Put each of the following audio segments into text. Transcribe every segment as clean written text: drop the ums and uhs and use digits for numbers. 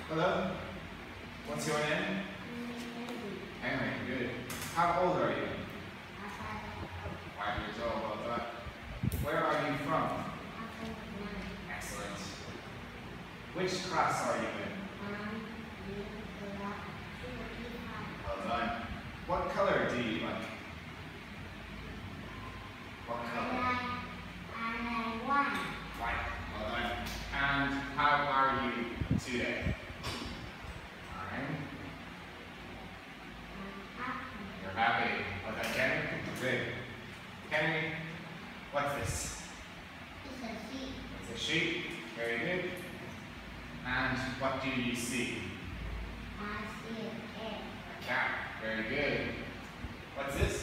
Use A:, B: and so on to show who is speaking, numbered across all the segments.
A: Hello? What's your name? Henry, good. How old are you? 5 years old, well done. Where are you from? Excellent. Which class are you in? Well done. What color do you like? What color? White. Well done. And how are you today? Fine. You're happy. Well done, Kenny. Good. Kenny, what's this? It's a sheep. Very good. And what do you see? A cat. Very good. What's this?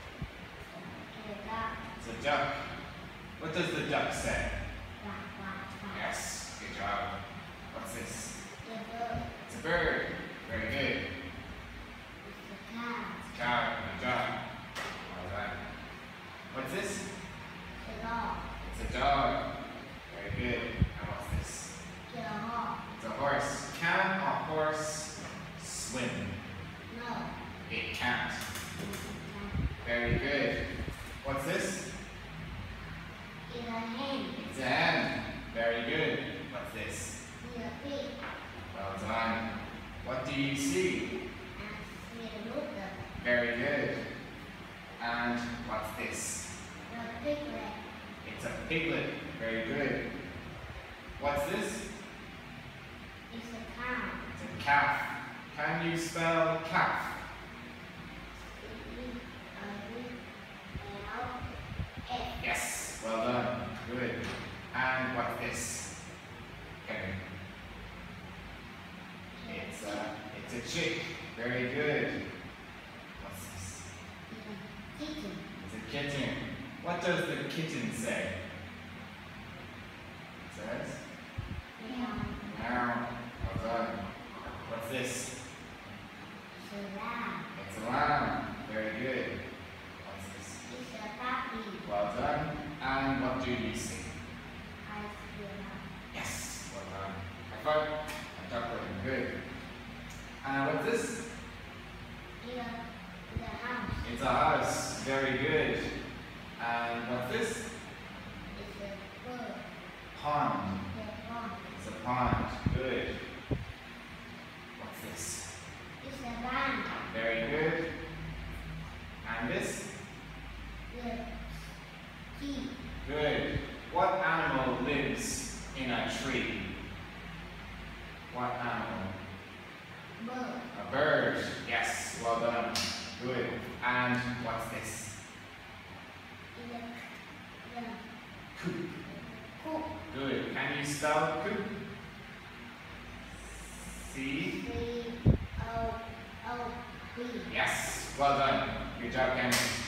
A: It's a duck. What does the duck say? Yes, good job. What's this? It's a bird. Very good. It's a cow. Good job. Well done. What's this? It's a dog. Very good. And what's this? It's a horse. Can a horse swim? It can't. Very good. What's this? It's a hen. Very good. What's this? Well done. What do you see? Very good. And what's this? It's a piglet. Very good. What's this? It's a calf. Can you spell calf? Yes. Well done. Good. And what's this? Okay. It's a chick. Very good. What's this? It's a kitten. What does the kitten say? It says? Meow. Well done. What's this? It's a lamb. Very good. What's this? Well done. And what do you see? Yes. Well done. High five. And duck running. Good. And what's this? It's a house. Very good. And what's this? Pond. It's a pond. Good. What's this? Very good. And this? Good. What animal lives in a tree? What animal? A bird. Yes. Well done. Good. And what's this? Coop. Good. Can you spell coop? C-O-O-P. Yes. Well done. Good job, Kenny.